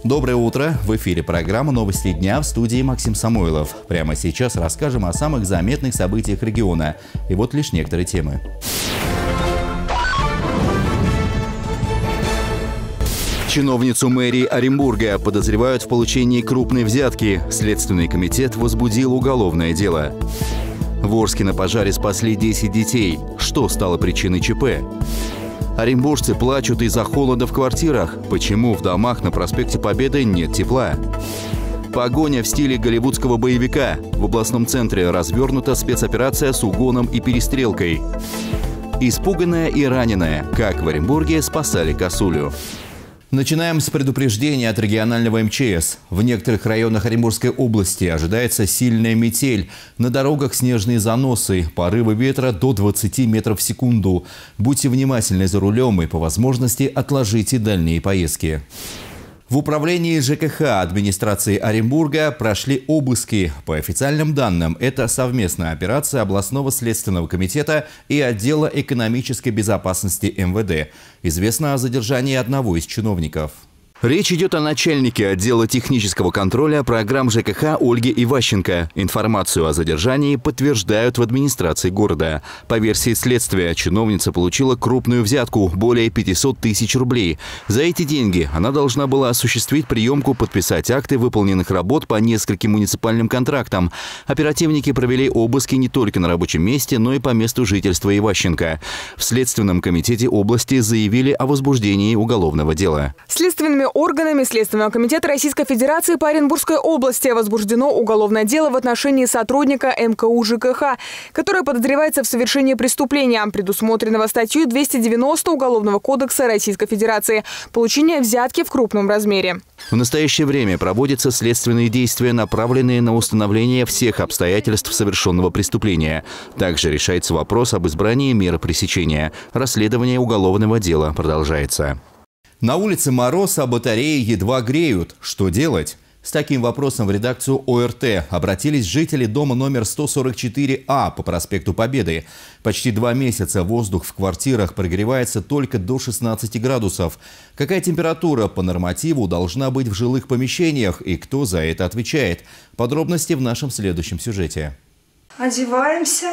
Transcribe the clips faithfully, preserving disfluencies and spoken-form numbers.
Доброе утро! В эфире программа «Новости дня», в студии Максим Самойлов. Прямо сейчас расскажем о самых заметных событиях региона. И вот лишь некоторые темы. Чиновницу мэрии Оренбурга подозревают в получении крупной взятки. Следственный комитет возбудил уголовное дело. В Орске на пожаре спасли десять детей. Что стало причиной ЧП? Оренбуржцы плачут из-за холода в квартирах. Почему в домах на проспекте Победы нет тепла? Погоня в стиле голливудского боевика. В областном центре развернута спецоперация с угоном и перестрелкой. Испуганная и раненая. Как в Оренбурге спасали косулю. Начинаем с предупреждения от регионального эм че эс. В некоторых районах Оренбургской области ожидается сильная метель. На дорогах снежные заносы, порывы ветра до двадцати метров в секунду. Будьте внимательны за рулем и по возможности отложите дальние поездки. В управлении жэ ка ха администрации Оренбурга прошли обыски. По официальным данным, это совместная операция областного следственного комитета и отдела экономической безопасности эм вэ дэ. Известно о задержании одного из чиновников. Речь идет о начальнике отдела технического контроля программ жэ ка ха Ольге Иващенко. Информацию о задержании подтверждают в администрации города. По версии следствия, чиновница получила крупную взятку – более пятисот тысяч рублей. За эти деньги она должна была осуществить приемку, подписать акты выполненных работ по нескольким муниципальным контрактам. Оперативники провели обыски не только на рабочем месте, но и по месту жительства Иващенко. В Следственном комитете области заявили о возбуждении уголовного дела. Следственными органами Следственного комитета Российской Федерации по Оренбургской области возбуждено уголовное дело в отношении сотрудника эм ка у жэ ка ха, который подозревается в совершении преступления, предусмотренного статьей двести девяносто Уголовного кодекса Российской Федерации – получение взятки в крупном размере. В настоящее время проводятся следственные действия, направленные на установление всех обстоятельств совершенного преступления. Также решается вопрос об избрании меры пресечения. Расследование уголовного дела продолжается. На улице мороз, а батареи едва греют. Что делать? С таким вопросом в редакцию о эр тэ обратились жители дома номер сто сорок четыре а по проспекту Победы. Почти два месяца воздух в квартирах прогревается только до шестнадцати градусов. Какая температура по нормативу должна быть в жилых помещениях и кто за это отвечает? Подробности в нашем следующем сюжете. Одеваемся,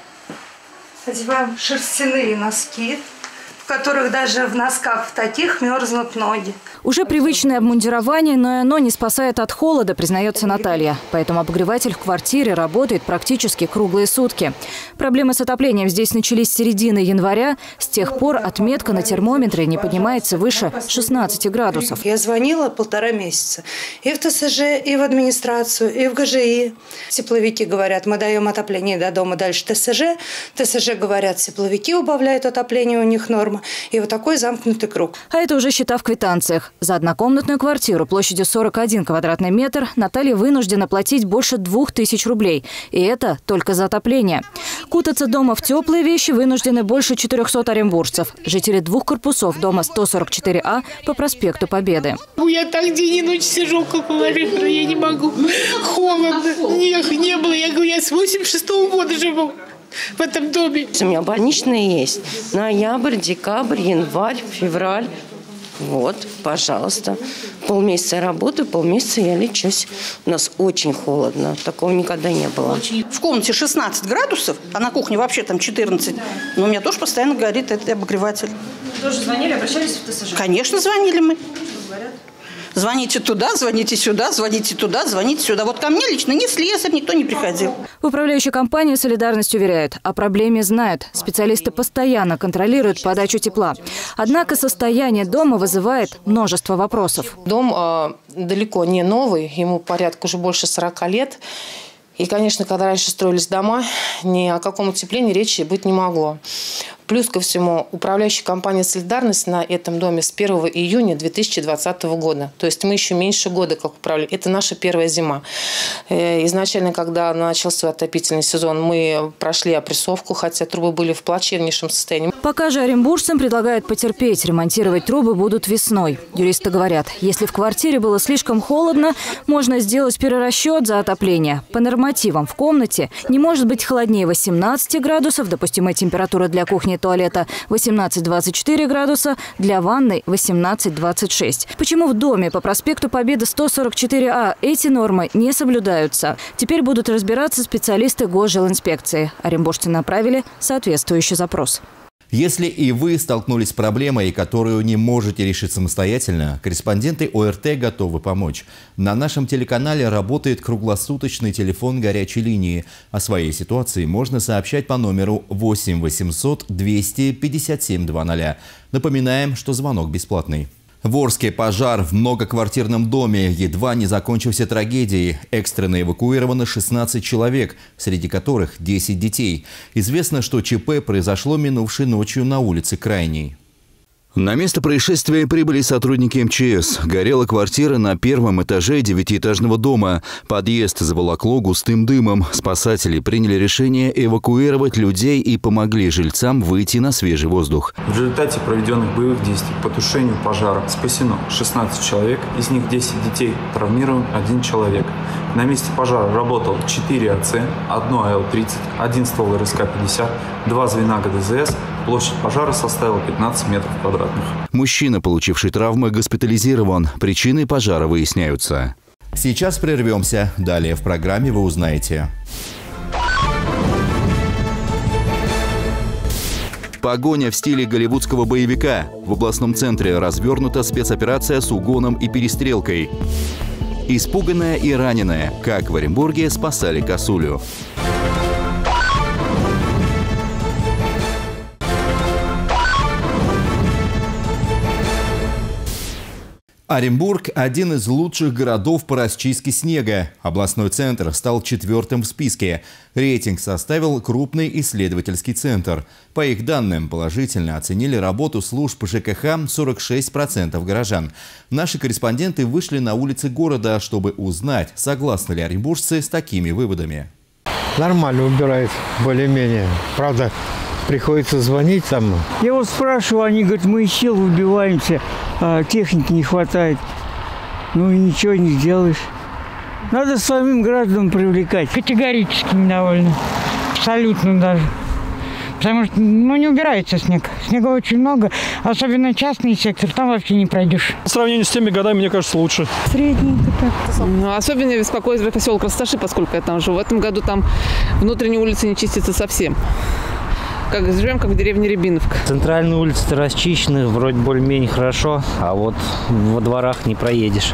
одеваем шерстяные носки, в которых даже в носках в таких мерзнут ноги. Уже привычное обмундирование, но оно не спасает от холода, признается Наталья. Поэтому обогреватель в квартире работает практически круглые сутки. Проблемы с отоплением здесь начались с середины января. С тех пор отметка на термометре не поднимается выше шестнадцати градусов. Я звонила полтора месяца и в тэ эс жэ, и в администрацию, и в гэ жэ и. Тепловики говорят, мы даем отопление до дома, дальше тэ эс жэ. тэ эс жэ говорят, тепловики убавляют отопление, у них норма. И вот такой замкнутый круг. А это уже счета в квитанциях. За однокомнатную квартиру площадью сорок один квадратный метр Наталья вынуждена платить больше двух тысяч рублей. И это только за отопление. Кутаться дома в теплые вещи вынуждены больше четырехсот оренбуржцев. Жители двух корпусов дома сто сорок четыре а по проспекту Победы. Я так день и ночь сижу, как говорю, я не могу. Холодно. Нет, не было. Я говорю, я с восемьдесят шестого года живу в этом доме. У меня больничные есть. Ноябрь, декабрь, январь, февраль. Вот, пожалуйста. Полмесяца я работаю, полмесяца я лечусь. У нас очень холодно. Такого никогда не было. В комнате шестнадцать градусов, а на кухне вообще там четырнадцать. Но у меня тоже постоянно горит этот обогреватель. Вы тоже звонили, обращались в тэ эс жэ? Конечно, звонили мы. Звоните туда, звоните сюда, звоните туда, звоните сюда. Вот ко мне лично ни слесарь, никто не приходил. В управляющей компании «Солидарность» уверяют, о проблеме знают. Специалисты постоянно контролируют подачу тепла. Однако состояние дома вызывает множество вопросов. Дом э, далеко не новый, ему порядка уже больше сорока лет. И, конечно, когда раньше строились дома, ни о каком утеплении речи быть не могло. Плюс ко всему, управляющая компания «Солидарность» на этом доме с первого июня две тысячи двадцатого года. То есть мы еще меньше года как управляли. Это наша первая зима. Изначально, когда начался отопительный сезон, мы прошли опрессовку, хотя трубы были в плачевнейшем состоянии. Пока же оренбуржцам предлагают потерпеть. Ремонтировать трубы будут весной. Юристы говорят, если в квартире было слишком холодно, можно сделать перерасчет за отопление. По нормативам в комнате не может быть холоднее восемнадцати градусов, допустимая температура для кухни туалета восемнадцать — двадцать четыре градуса, для ванной восемнадцать — двадцать шесть. Почему в доме по проспекту Победы сто сорок четыре А эти нормы не соблюдаются? Теперь будут разбираться специалисты Госжилинспекции. Оренбуржцы направили соответствующий запрос. Если и вы столкнулись с проблемой, которую не можете решить самостоятельно, корреспонденты О Р Т готовы помочь. На нашем телеканале работает круглосуточный телефон горячей линии. О своей ситуации можно сообщать по номеру восемь восемьсот двести пятьдесят семь двадцать. Напоминаем, что звонок бесплатный. В Орске пожар в многоквартирном доме едва не закончился трагедией. Экстренно эвакуировано шестнадцать человек, среди которых десять детей. Известно, что Ч П произошло минувшей ночью на улице Крайней. На место происшествия прибыли сотрудники М Ч С. Горела квартира на первом этаже девятиэтажного дома. Подъезд заволокло густым дымом. Спасатели приняли решение эвакуировать людей и помогли жильцам выйти на свежий воздух. В результате проведенных боевых действий по тушению пожара спасено шестнадцать человек, из них десять детей, травмирован один человек. На месте пожара работал четыре А Ц, одно А Л тридцать, один ствол Р С К пятьдесят, два звена Г Д З С. Площадь пожара составила пятнадцать метров квадратных. Мужчина, получивший травмы, госпитализирован. Причины пожара выясняются. Сейчас прервемся. Далее в программе вы узнаете. Погоня в стиле голливудского боевика. В областном центре развернута спецоперация с угоном и перестрелкой. Испуганная и раненая. Как в Оренбурге спасали косулю. Оренбург – один из лучших городов по расчистке снега. Областной центр стал четвертым в списке. Рейтинг составил крупный исследовательский центр. По их данным, положительно оценили работу служб Ж К Х сорок шесть процентов горожан. Наши корреспонденты вышли на улицы города, чтобы узнать, согласны ли оренбуржцы с такими выводами. Нормально убирает, более-менее. Правда, приходится звонить там. Я вот спрашиваю, они говорят, мы из сил выбиваемся, а техники не хватает. Ну и ничего не сделаешь. Надо самим гражданам привлекать. Категорически недовольна. Абсолютно даже. Потому что ну, не убирается снег. Снега очень много, особенно частный сектор, там вообще не пройдешь. По сравнению с теми годами, мне кажется, лучше. Средненько так. Особенно беспокоит поселок Расташи, поскольку я там живу. В этом году там внутренние улицы не чистятся совсем. Как живем, как в деревне Рябиновка. Центральные улицы расчищены, вроде более-менее хорошо, а вот во дворах не проедешь.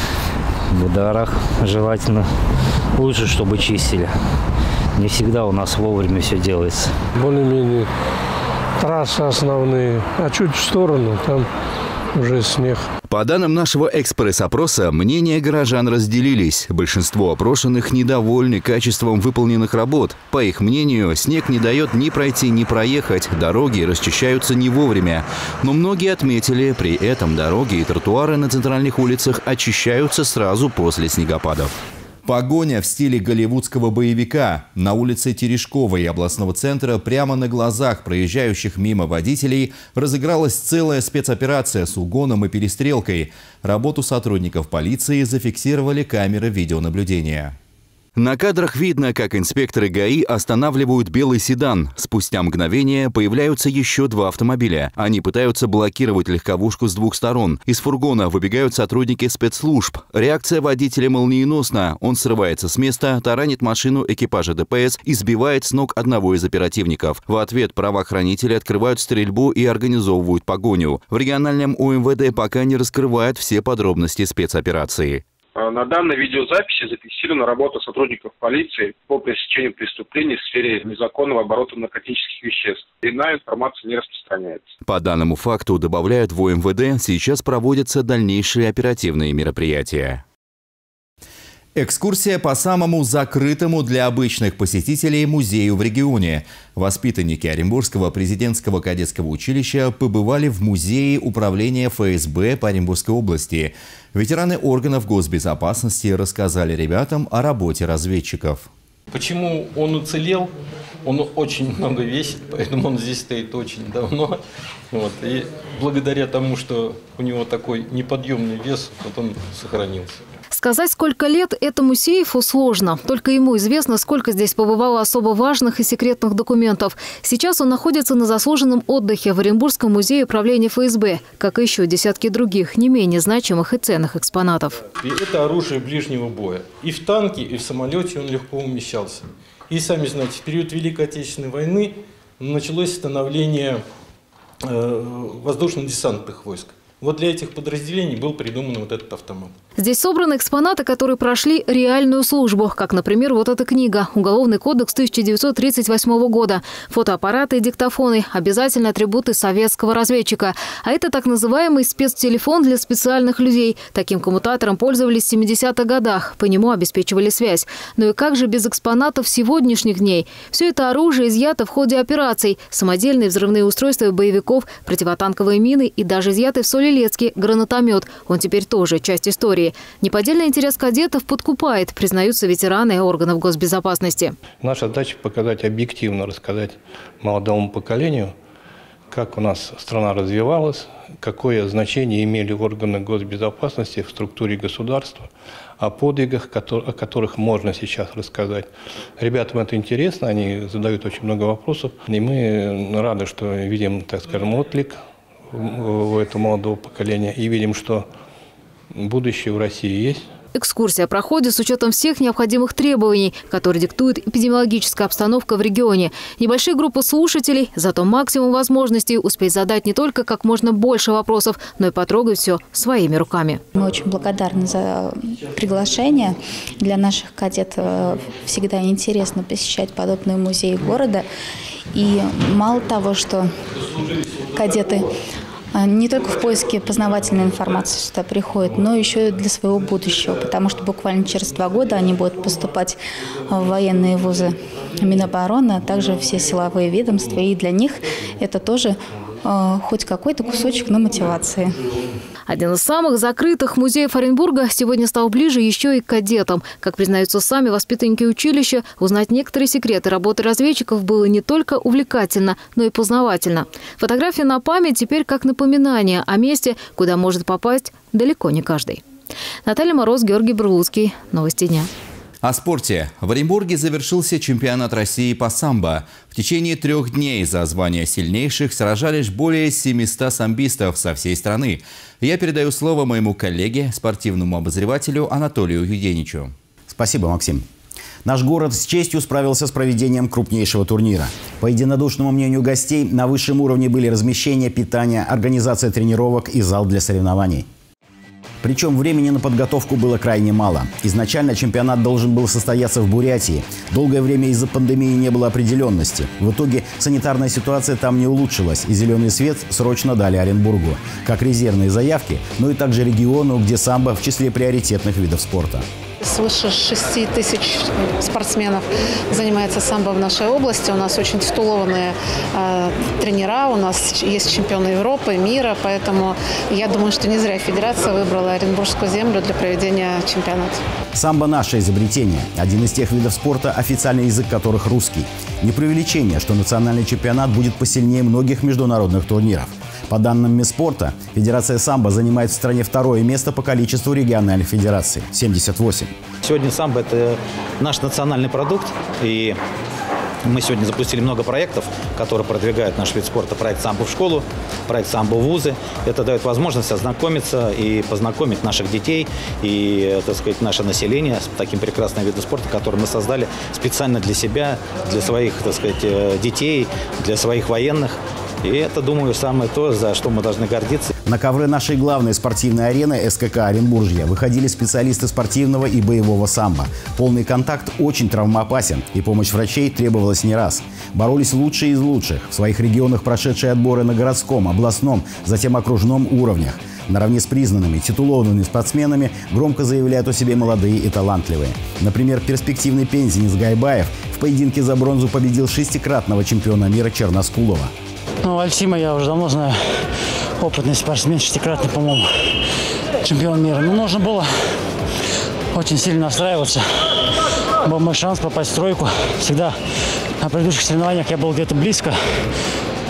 Во дворах желательно лучше, чтобы чистили. Не всегда у нас вовремя все делается. Более-менее трассы основные, а чуть в сторону там уже снег. По данным нашего экспресс-опроса, мнения горожан разделились. Большинство опрошенных недовольны качеством выполненных работ. По их мнению, снег не дает ни пройти, ни проехать. Дороги расчищаются не вовремя. Но многие отметили, при этом дороги и тротуары на центральных улицах очищаются сразу после снегопадов. Погоня в стиле голливудского боевика. На улице Терешковой областного центра прямо на глазах проезжающих мимо водителей разыгралась целая спецоперация с угоном и перестрелкой. Работу сотрудников полиции зафиксировали камеры видеонаблюдения. На кадрах видно, как инспекторы Г А И останавливают белый седан. Спустя мгновение появляются еще два автомобиля. Они пытаются блокировать легковушку с двух сторон. Из фургона выбегают сотрудники спецслужб. Реакция водителя молниеносна. Он срывается с места, таранит машину экипажа Д П С и сбивает с ног одного из оперативников. В ответ правоохранители открывают стрельбу и организовывают погоню. В региональном О М В Д пока не раскрывают все подробности спецоперации. На данной видеозаписи зафиксирована работа сотрудников полиции по пресечению преступлений в сфере незаконного оборота наркотических веществ. Иная информация не распространяется. По данному факту, добавляют в О М В Д, сейчас проводятся дальнейшие оперативные мероприятия. Экскурсия по самому закрытому для обычных посетителей музею в регионе. Воспитанники Оренбургского президентского кадетского училища побывали в музее управления Ф С Б по Оренбургской области. Ветераны органов госбезопасности рассказали ребятам о работе разведчиков. Почему он уцелел? Он очень много весит, поэтому он здесь стоит очень давно. Вот. И благодаря тому, что у него такой неподъемный вес, вот он сохранился. Сказать, сколько лет этому сейфу, сложно. Только ему известно, сколько здесь побывало особо важных и секретных документов. Сейчас он находится на заслуженном отдыхе в Оренбургском музее управления эф эс бэ, как и еще десятки других, не менее значимых и ценных экспонатов. И это оружие ближнего боя. И в танке, и в самолете он легко умещался. И сами знаете, в период Великой Отечественной войны началось становление э, воздушно-десантных войск. Вот для этих подразделений был придуман вот этот автомат. Здесь собраны экспонаты, которые прошли реальную службу, как, например, вот эта книга «Уголовный кодекс тысяча девятьсот тридцать восьмого года». Фотоаппараты и диктофоны – обязательные атрибуты советского разведчика. А это так называемый спецтелефон для специальных людей. Таким коммутатором пользовались в семидесятых годах. По нему обеспечивали связь. Ну и как же без экспонатов сегодняшних дней? Все это оружие изъято в ходе операций. Самодельные взрывные устройства боевиков, противотанковые мины и даже изъятый в Соль-Илецке гранатомет. Он теперь тоже часть истории. Неподдельный интерес кадетов подкупает, признаются ветераны органов госбезопасности. Наша задача показать объективно, рассказать молодому поколению, как у нас страна развивалась, какое значение имели органы госбезопасности в структуре государства, о подвигах, о которых можно сейчас рассказать. Ребятам это интересно, они задают очень много вопросов, и мы рады, что видим, так скажем, отклик у этого молодого поколения и видим, что будущее в России есть. Экскурсия проходит с учетом всех необходимых требований, которые диктует эпидемиологическая обстановка в регионе. Небольшие группы слушателей, зато максимум возможностей успеть задать не только как можно больше вопросов, но и потрогать все своими руками. Мы очень благодарны за приглашение. Для наших кадетов всегда интересно посещать подобные музеи города. И мало того, что кадеты не только в поиске познавательной информации сюда приходят, но еще и для своего будущего, потому что буквально через два года они будут поступать в военные вузы Минобороны, а также все силовые ведомства, и для них это тоже э, хоть какой-то кусочек на мотивации. Один из самых закрытых музеев Оренбурга сегодня стал ближе еще и к кадетам. Как признаются сами воспитанники училища, узнать некоторые секреты работы разведчиков было не только увлекательно, но и познавательно. Фотография на память теперь как напоминание о месте, куда может попасть далеко не каждый. Наталья Мороз, Георгий Берлуцкий. Новости дня. О спорте. В Оренбурге завершился чемпионат России по самбо. В течение трех дней за звание сильнейших сражались более семисот самбистов со всей страны. Я передаю слово моему коллеге, спортивному обозревателю Анатолию Юденичу. Спасибо, Максим. Наш город с честью справился с проведением крупнейшего турнира. По единодушному мнению гостей, на высшем уровне были размещение, питание, организация тренировок и зал для соревнований. Причем времени на подготовку было крайне мало. Изначально чемпионат должен был состояться в Бурятии. Долгое время из-за пандемии не было определенности. В итоге санитарная ситуация там не улучшилась, и зеленый свет срочно дали Оренбургу. Как резервные заявки, но и также региону, где самбо в числе приоритетных видов спорта. Свыше шести тысяч спортсменов занимается самбо в нашей области. У нас очень титулованные э, тренера, у нас есть чемпионы Европы, мира, поэтому я думаю, что не зря федерация выбрала Оренбургскую землю для проведения чемпионата. Самбо – наше изобретение. Один из тех видов спорта, официальный язык которых русский. Не преувеличение, что национальный чемпионат будет посильнее многих международных турниров. По данным Минспорта, Федерация самбо занимает в стране второе место по количеству региональных федераций – семьдесят восемь. Сегодня самбо – это наш национальный продукт, и мы сегодня запустили много проектов, которые продвигают наш вид спорта. Проект «Самбо в школу», проект «Самбо в вузы». Это дает возможность ознакомиться и познакомить наших детей и, так сказать, наше население с таким прекрасным видом спорта, который мы создали специально для себя, для своих, так сказать, детей, для своих военных. И это, думаю, самое то, за что мы должны гордиться. На ковры нашей главной спортивной арены эс ка ка «Оренбуржье» выходили специалисты спортивного и боевого самбо. Полный контакт очень травмоопасен, и помощь врачей требовалась не раз. Боролись лучшие из лучших, в своих регионах прошедшие отборы на городском, областном, затем окружном уровнях. Наравне с признанными, титулованными спортсменами громко заявляют о себе молодые и талантливые. Например, перспективный пензенец Гайбаев в поединке за бронзу победил шестикратного чемпиона мира Черноскулова. Ну, Альсима я уже давно знаю. Опытный спортсмен, шестикратный, по-моему, чемпион мира. Но нужно было очень сильно настраиваться. Был мой шанс попасть в тройку. Всегда на предыдущих соревнованиях я был где-то близко.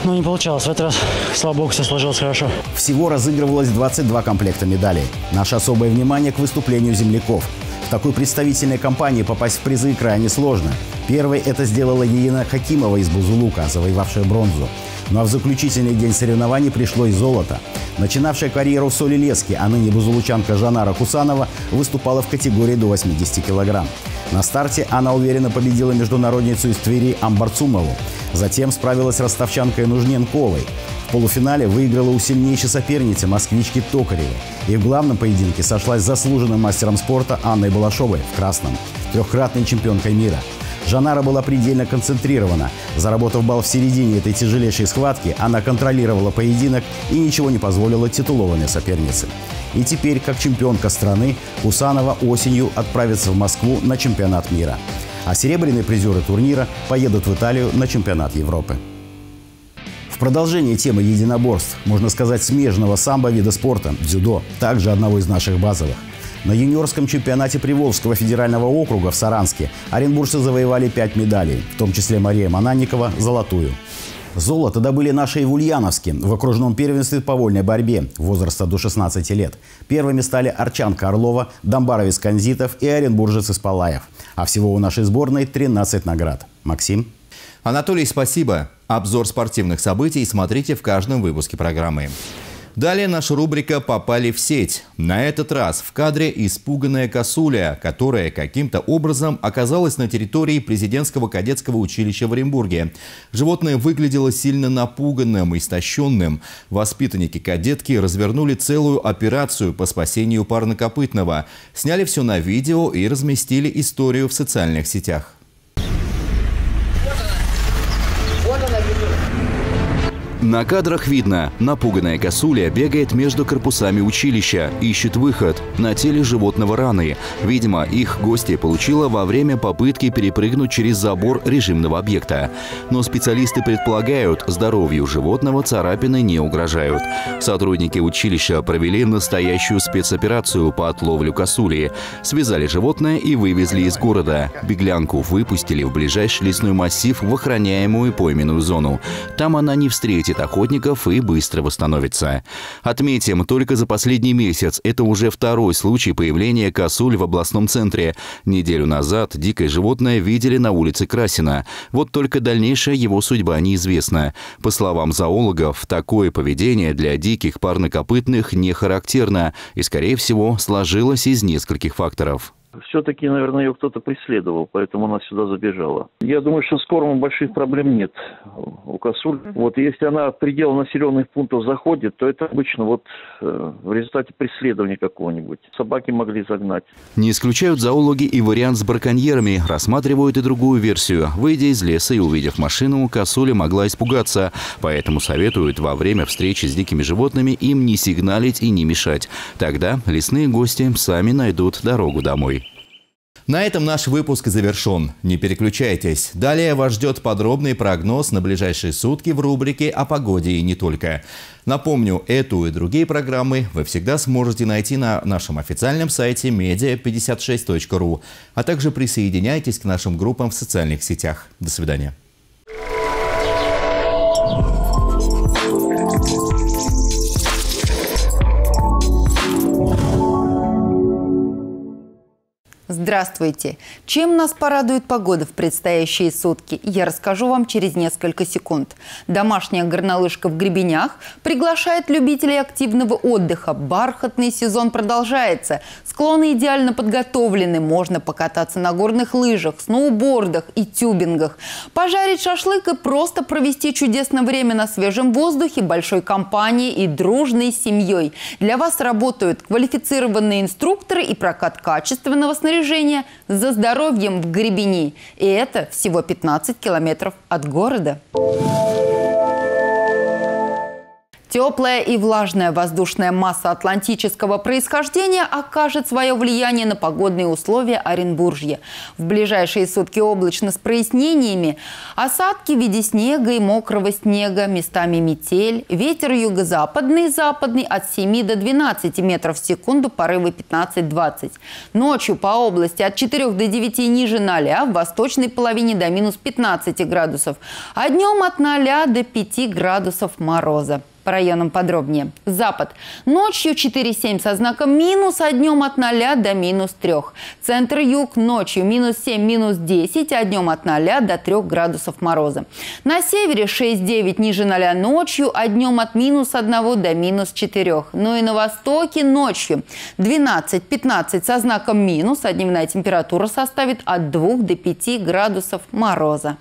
но не получалось. В этот раз, слава богу, все сложилось хорошо. Всего разыгрывалось двадцать два комплекта медалей. Наше особое внимание к выступлению земляков. В такой представительной компании попасть в призы крайне сложно. Первой это сделала Елена Хакимова из Бузулука, завоевавшая бронзу. Ну а в заключительный день соревнований пришло и золото. Начинавшая карьеру в Солилеске, а ныне бузулучанка Жанара Кусанова выступала в категории до восьмидесяти килограмм. На старте она уверенно победила международницу из Твери Амбар Цумову. Затем справилась с ростовчанкой Нужненковой. В полуфинале выиграла у сильнейшей соперницы москвички Токаревой. И в главном поединке сошлась с заслуженным мастером спорта Анной Балашовой в красном, трехкратной чемпионкой мира. Жанара была предельно концентрирована. Заработав балл в середине этой тяжелейшей схватки, она контролировала поединок и ничего не позволила титулованной сопернице. И теперь, как чемпионка страны, Кусанова осенью отправится в Москву на чемпионат мира. А серебряные призеры турнира поедут в Италию на чемпионат Европы. В продолжение темы единоборств, можно сказать, смежного самбо вида спорта – дзюдо, также одного из наших базовых. На юниорском чемпионате Приволжского федерального округа в Саранске оренбуржцы завоевали пять медалей, в том числе Мария Мананникова – золотую. Золото добыли наши и в Ульяновске в окружном первенстве по вольной борьбе возраста до шестнадцати лет. Первыми стали Арчанка Орлова, Домбаровец Канзитов и оренбуржец Испалаев. А всего у нашей сборной тринадцать наград. Максим? Анатолий, спасибо. Обзор спортивных событий смотрите в каждом выпуске программы. Далее наша рубрика «Попали в сеть». На этот раз в кадре испуганная косуля, которая каким-то образом оказалась на территории президентского кадетского училища в Оренбурге. Животное выглядело сильно напуганным и истощенным. Воспитанники кадетки развернули целую операцию по спасению парнокопытного. Сняли все на видео и разместили историю в социальных сетях. На кадрах видно, напуганная косуля бегает между корпусами училища, ищет выход. На теле животного раны. Видимо, их гостья получила во время попытки перепрыгнуть через забор режимного объекта. Но специалисты предполагают, здоровью животного царапины не угрожают. Сотрудники училища провели настоящую спецоперацию по отловлю косули. Связали животное и вывезли из города. Беглянку выпустили в ближайший лесной массив в охраняемую пойменную зону. Там она не встретит охотников и быстро восстановится. Отметим, только за последний месяц это уже второй случай появления косуль в областном центре. Неделю назад дикое животное видели на улице Красина. Вот только дальнейшая его судьба неизвестна. По словам зоологов, такое поведение для диких парнокопытных не характерно и, скорее всего, сложилось из нескольких факторов. Все-таки, наверное, ее кто-то преследовал, поэтому она сюда забежала. Я думаю, что с кормом больших проблем нет у косуль. Вот если она в пределы населенных пунктов заходит, то это обычно вот э, в результате преследования какого-нибудь. Собаки могли загнать. Не исключают зоологи и вариант с браконьерами. Рассматривают и другую версию. Выйдя из леса и увидев машину, косуля могла испугаться. Поэтому советуют во время встречи с дикими животными им не сигналить и не мешать. Тогда лесные гости сами найдут дорогу домой. На этом наш выпуск завершен. Не переключайтесь. Далее вас ждет подробный прогноз на ближайшие сутки в рубрике «О погоде и не только». Напомню, эту и другие программы вы всегда сможете найти на нашем официальном сайте медиа пятьдесят шесть точка ру, а также присоединяйтесь к нашим группам в социальных сетях. До свидания. Здравствуйте! Чем нас порадует погода в предстоящие сутки, я расскажу вам через несколько секунд. Домашняя горнолыжка в Гребенях приглашает любителей активного отдыха. Бархатный сезон продолжается. Склоны идеально подготовлены. Можно покататься на горных лыжах, сноубордах и тюбингах. Пожарить шашлык и просто провести чудесное время на свежем воздухе, большой компанией и дружной семьей. Для вас работают квалифицированные инструкторы и прокат качественного снаряжения за здоровьем в Гребени. И это всего пятнадцать километров от города. Теплая и влажная воздушная масса атлантического происхождения окажет свое влияние на погодные условия Оренбуржья. В ближайшие сутки облачно с прояснениями. Осадки в виде снега и мокрого снега, местами метель. Ветер юго-западный, западный от семи до двенадцати метров в секунду, порывы пятнадцать-двадцать. Ночью по области от четырёх до девяти ниже ноля, в восточной половине до минус пятнадцати градусов. А днем от ноля до пяти градусов мороза. По районам подробнее. Запад. Ночью четыре-семь со знаком минус, а днем от ноля до минус трех. Центр-юг. Ночью минус семь, минус десять, а днем от ноля до трех градусов мороза. На севере шесть-девять ниже ноля ночью, а днем от минус одного до минус четырех. Ну и на востоке ночью двенадцать-пятнадцать со знаком минус, а дневная температура составит от двух до пяти градусов мороза.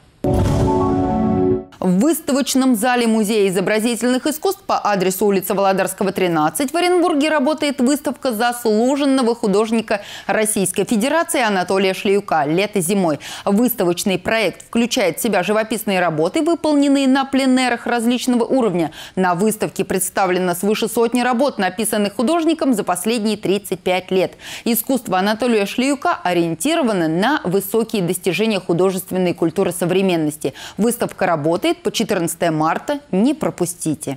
В выставочном зале Музея изобразительных искусств по адресу улица Володарского, тринадцать в Оренбурге работает выставка заслуженного художника Российской Федерации Анатолия Шлеюка «Лето-зимой». Выставочный проект включает в себя живописные работы, выполненные на пленэрах различного уровня. На выставке представлено свыше сотни работ, написанных художником за последние тридцать пять лет. Искусство Анатолия Шлеюка ориентировано на высокие достижения художественной культуры современности. Выставка работает по четырнадцатое марта. Не пропустите.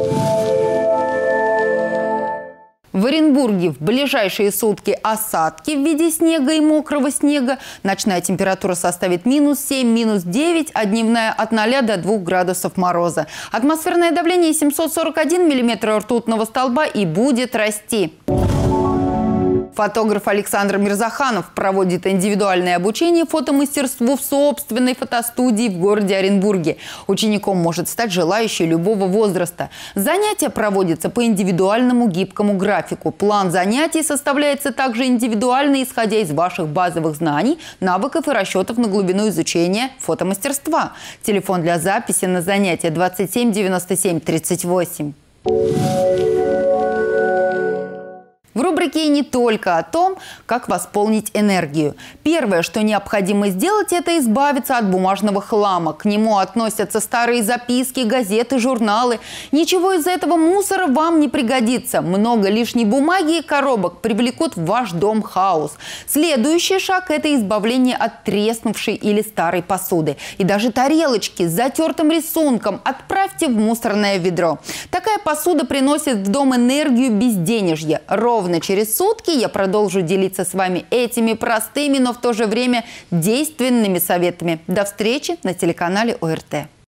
В Оренбурге в ближайшие сутки осадки в виде снега и мокрого снега. Ночная температура составит минус семь, минус девять, а дневная от ноля до двух градусов мороза. Атмосферное давление семьсот сорок один миллиметр ртутного столба и будет расти. Фотограф Александр Мирзаханов проводит индивидуальное обучение фотомастерству в собственной фотостудии в городе Оренбурге. Учеником может стать желающий любого возраста. Занятия проводятся по индивидуальному гибкому графику. План занятий составляется также индивидуально, исходя из ваших базовых знаний, навыков и расчетов на глубину изучения фотомастерства. Телефон для записи на занятия двадцать семь девяносто семь тридцать восемь. В рубрике не только о том, как восполнить энергию. Первое, что необходимо сделать, это избавиться от бумажного хлама. К нему относятся старые записки, газеты, журналы. Ничего из этого мусора вам не пригодится. Много лишней бумаги и коробок привлекут в ваш дом хаос. Следующий шаг – это избавление от треснувшей или старой посуды. И даже тарелочки с затертым рисунком отправьте в мусорное ведро. Такая посуда приносит в дом энергию безденежья. Ровно через сутки я продолжу делиться с вами этими простыми, но в то же время действенными советами. До встречи на телеканале ОРТ.